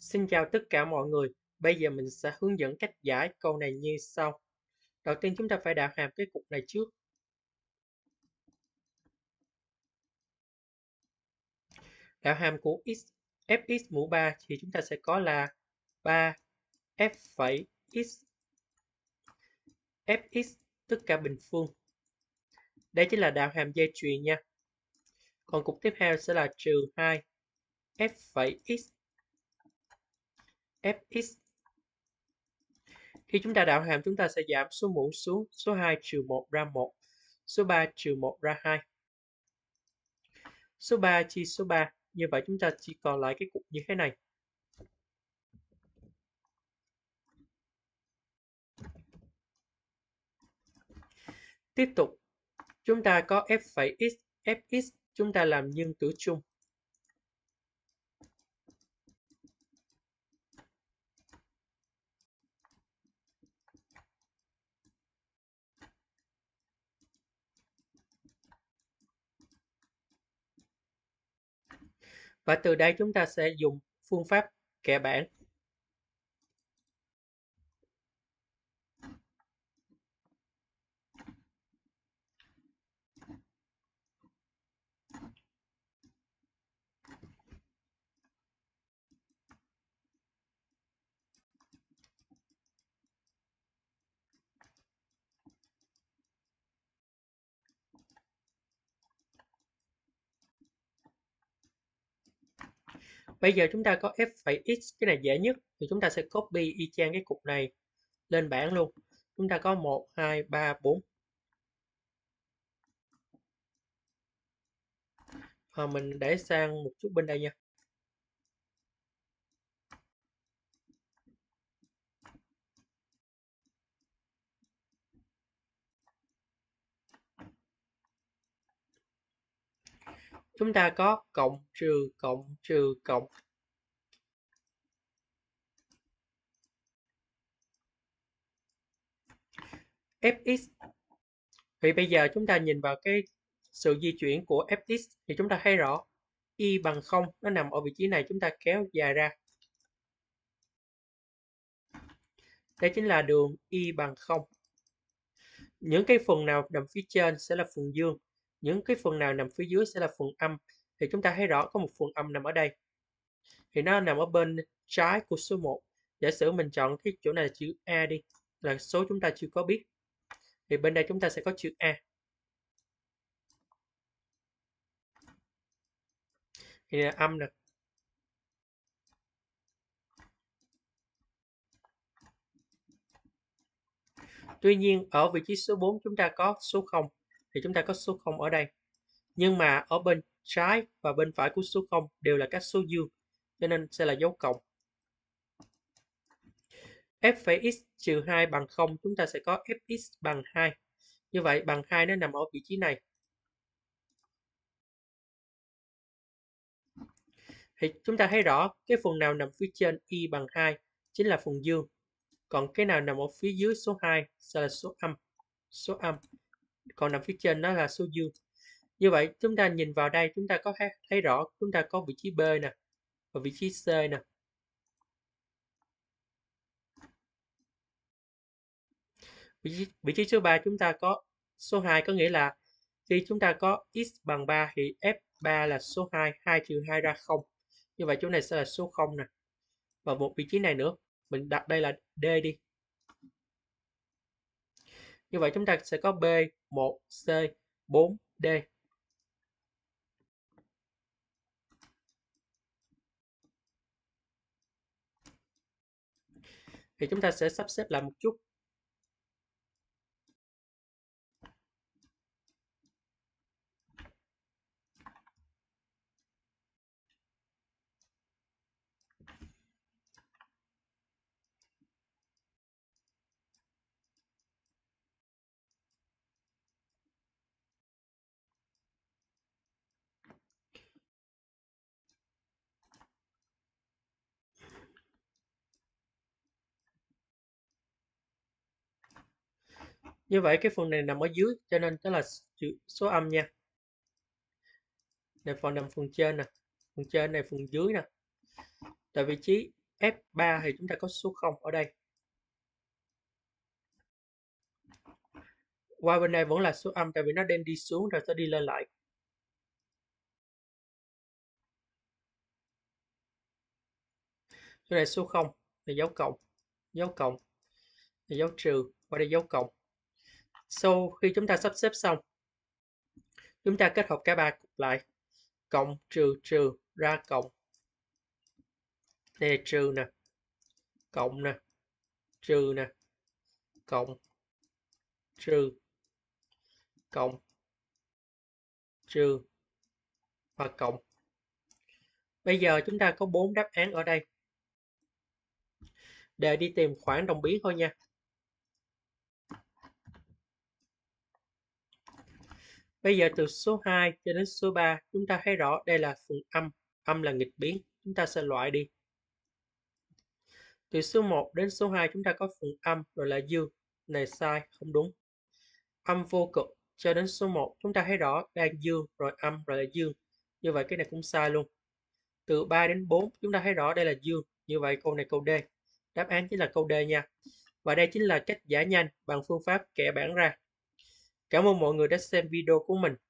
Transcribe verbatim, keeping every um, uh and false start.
Xin chào tất cả mọi người. Bây giờ mình sẽ hướng dẫn cách giải câu này như sau. Đầu tiên chúng ta phải đạo hàm cái cục này trước. Đạo hàm của x fx mũ ba thì chúng ta sẽ có là ba f phẩy x fx tất cả bình phương. Đây chính là đạo hàm dây chuyền nha. Còn cục tiếp theo sẽ là trừ hai f phẩy x fx. Khi chúng ta đạo hàm chúng ta sẽ giảm số mũ xuống, số hai trừ một ra một, số ba trừ một ra hai. Số ba chia số ba, như vậy chúng ta chỉ còn lại cái cục như thế này. Tiếp tục, chúng ta có f phẩy x, fx chúng ta làm nhân tử chung. Và từ đây chúng ta sẽ dùng phương pháp kẻ bảng. Bây giờ chúng ta có f phẩy x, cái này dễ nhất, thì chúng ta sẽ copy y chang cái cục này lên bảng luôn. Chúng ta có một, hai, ba, bốn. Và mình để sang một chút bên đây nha. Chúng ta có cộng, trừ, cộng, trừ, cộng. fx. Thì bây giờ chúng ta nhìn vào cái sự di chuyển của fx thì chúng ta thấy rõ y bằng không, nó nằm ở vị trí này, chúng ta kéo dài ra. Đây chính là đường y bằng không. Những cái phần nào nằm phía trên sẽ là phần dương, những cái phần nào nằm phía dưới sẽ là phần âm. Thì chúng ta thấy rõ có một phần âm nằm ở đây. Thì nó nằm ở bên trái của số một. Giả sử mình chọn cái chỗ này là chữ A đi, là số chúng ta chưa có biết. Thì bên đây chúng ta sẽ có chữ A. Thì là âm nè. Tuy nhiên ở vị trí số bốn chúng ta có số không. Thì chúng ta có số không ở đây. Nhưng mà ở bên trái và bên phải của số không đều là các số dương. Cho nên sẽ là dấu cộng. F phẩy x trừ hai bằng không, chúng ta sẽ có fx bằng hai. Như vậy bằng hai nó nằm ở vị trí này. Thì chúng ta thấy rõ cái phần nào nằm phía trên y bằng hai chính là phần dương. Còn cái nào nằm ở phía dưới số hai sẽ là số âm. Số âm. Còn nằm phía trên nó là số dương. Như vậy chúng ta nhìn vào đây chúng ta có thấy rõ chúng ta có vị trí B nè và vị trí C nè. Vị trí, vị trí số ba chúng ta có số hai, có nghĩa là khi chúng ta có x bằng ba thì f ba là số hai, hai trừ hai ra không. Như vậy chỗ này sẽ là số không nè. Và một vị trí này nữa, mình đặt đây là D đi. Như vậy chúng ta sẽ có B, một, C, bốn, D. Thì chúng ta sẽ sắp xếp lại một chút. Như vậy cái phần này nằm ở dưới cho nên đó là số âm nha. Này phần nằm phần trên nè, phần trên này phần dưới nè. Tại vị trí F ba thì chúng ta có số không ở đây. Qua bên đây vẫn là số âm tại vì nó đang đi xuống rồi sẽ đi lên lại. Cái này số không là dấu cộng, dấu cộng là dấu trừ, qua đây dấu cộng. Sau khi chúng ta sắp xếp xong, chúng ta kết hợp cả ba cục lại. Cộng, trừ, trừ, ra cộng. Đây là trừ nè, cộng nè, trừ nè, cộng, trừ, cộng, trừ và cộng. Bây giờ chúng ta có bốn đáp án ở đây. Để đi tìm khoảng đồng biến thôi nha. Bây giờ từ số hai cho đến số ba, chúng ta thấy rõ đây là phần âm, âm là nghịch biến, chúng ta sẽ loại đi. Từ số một đến số hai chúng ta có phần âm rồi là dương, này sai, không đúng. Âm vô cực cho đến số một chúng ta thấy rõ đang dương rồi âm rồi là dương, như vậy cái này cũng sai luôn. Từ ba đến bốn chúng ta thấy rõ đây là dương, như vậy câu này câu D. Đáp án chính là câu D nha. Và đây chính là cách giải nhanh bằng phương pháp kẻ bảng ra. Cảm ơn mọi người đã xem video của mình.